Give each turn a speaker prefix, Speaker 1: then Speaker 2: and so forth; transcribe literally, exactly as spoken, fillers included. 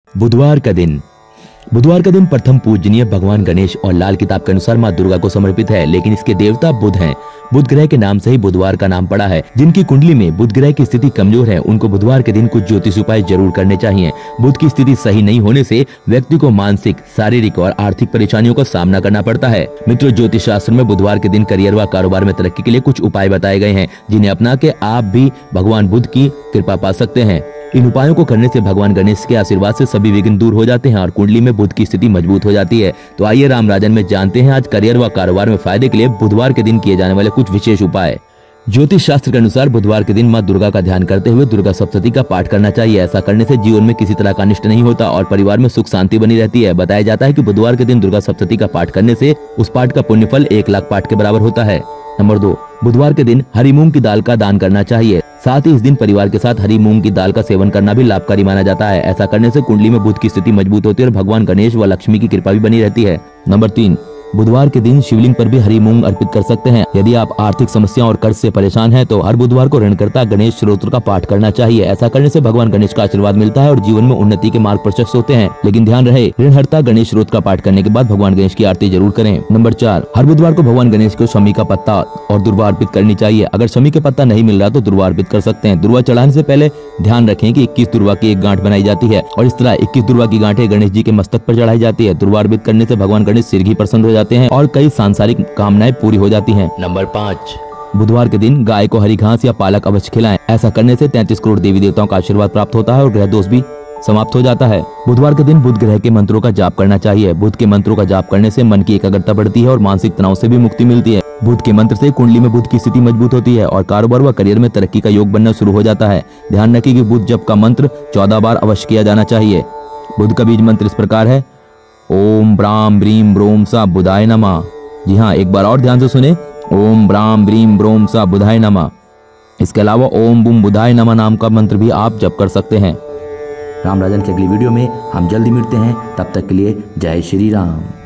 Speaker 1: बुधवार का दिन। बुधवार का दिन प्रथम पूजनीय भगवान गणेश और लाल किताब के अनुसार माँ दुर्गा को समर्पित है, लेकिन इसके देवता बुध हैं। बुध ग्रह के नाम से ही बुधवार का नाम पड़ा है। जिनकी कुंडली में बुध ग्रह की स्थिति कमजोर है, उनको बुधवार के दिन कुछ ज्योतिष उपाय जरूर करने चाहिए। बुध की स्थिति सही नहीं होने से व्यक्ति को मानसिक, शारीरिक और आर्थिक परेशानियों का सामना करना पड़ता है। मित्रों, ज्योतिष शास्त्र में बुधवार के दिन करियर व कारोबार में तरक्की के लिए कुछ उपाय बताए गए हैं, जिन्हें अपना के आप भी भगवान बुध की कृपा पा सकते हैं। इन उपायों को करने से भगवान गणेश के आशीर्वाद से सभी विघ्न दूर हो जाते हैं और कुंडली में बुध की स्थिति मजबूत हो जाती है। तो आइए राम राजन में जानते हैं आज करियर व कारोबार में फायदे के लिए बुधवार के दिन किए जाने वाले कुछ विशेष उपाय। ज्योतिष शास्त्र के अनुसार बुधवार के दिन माँ दुर्गा का ध्यान करते हुए दुर्गा सप्तशती का पाठ करना चाहिए। ऐसा करने से जीवन में किसी तरह का अनिष्ट नहीं होता और परिवार में सुख शांति बनी रहती है। बताया जाता है कि बुधवार के दिन दुर्गा सप्तशती का पाठ करने से उस पाठ का पुण्यफल एक लाख पाठ के बराबर होता है। नंबर दो, बुधवार के दिन हरी मूंग की दाल का दान करना चाहिए। साथ ही इस दिन परिवार के साथ हरी मूंग की दाल का सेवन करना भी लाभकारी माना जाता है। ऐसा करने से कुंडली में बुध की स्थिति मजबूत होती है और भगवान गणेश व लक्ष्मी की कृपा भी बनी रहती है। नंबर तीन, बुधवार के दिन शिवलिंग पर भी हरी मूंग अर्पित कर सकते हैं। यदि आप आर्थिक समस्या और कर्ज से परेशान हैं, तो हर बुधवार को ऋणकर्ता गणेश स्तोत्र का पाठ करना चाहिए। ऐसा करने से भगवान गणेश का आशीर्वाद मिलता है और जीवन में उन्नति के मार्ग प्रशस्त होते हैं। लेकिन ध्यान रहे, ऋणहर्ता गणेश स्तोत्र का पाठ करने के बाद भगवान गणेश की आरती जरूर करें। नंबर चार, हर बुधवार को भगवान गणेश को शमी का पत्ता और दुर्वा अर्पित करनी चाहिए। अगर शमी के पत्ता नहीं मिल रहा तो दुर्वा अर्पित कर सकते हैं। दुर्वा चढ़ाने से पहले ध्यान रखें कि इक्कीस दुर्वा की एक गांठ बनाई जाती है और इस तरह इक्कीस दुर्वा की गांठें गणेश जी के मस्तक पर चढ़ाई जाती है। दुर्वा अर्पित करने से भगवान गणेश शीघ्र ही प्रसन्न हो जाते हैं और कई सांसारिक कामनाएं पूरी हो जाती हैं। नंबर पाँच, बुधवार के दिन गाय को हरी घास या पालक अवश्य खिलाएं। ऐसा करने से तैंतीस करोड़ देवी देवताओं का आशीर्वाद प्राप्त होता है और ग्रह दोष भी समाप्त हो जाता है। बुधवार के दिन बुध ग्रह के मंत्रों का जाप करना चाहिए। बुध के मंत्रों का जाप करने से मन की एकाग्रता बढ़ती है और मानसिक तनाव से भी मुक्ति मिलती है। बुध के मंत्र से कुंडली में बुध की स्थिति मजबूत होती है और कारोबार व करियर में तरक्की का योग बनना शुरू हो जाता है। ध्यान रखें कि बुध जप का मंत्र चौदह बार अवश्य किया जाना चाहिए। बुध का बीज मंत्र इस प्रकार है, ओम ब्राम ब्रीम ब्रोम सा बुधाय नमः। जी हाँ, एक बार और ध्यान से सुने, ओम ब्राम ब्रीम ब्रोम सा बुधाय नमः। इसके अलावा ओम बुम बुधाय नमः नाम का मंत्र भी आप जप कर सकते हैं। राम राजन की अगली वीडियो में हम जल्दी मिलते हैं, तब तक के लिए जय श्री राम।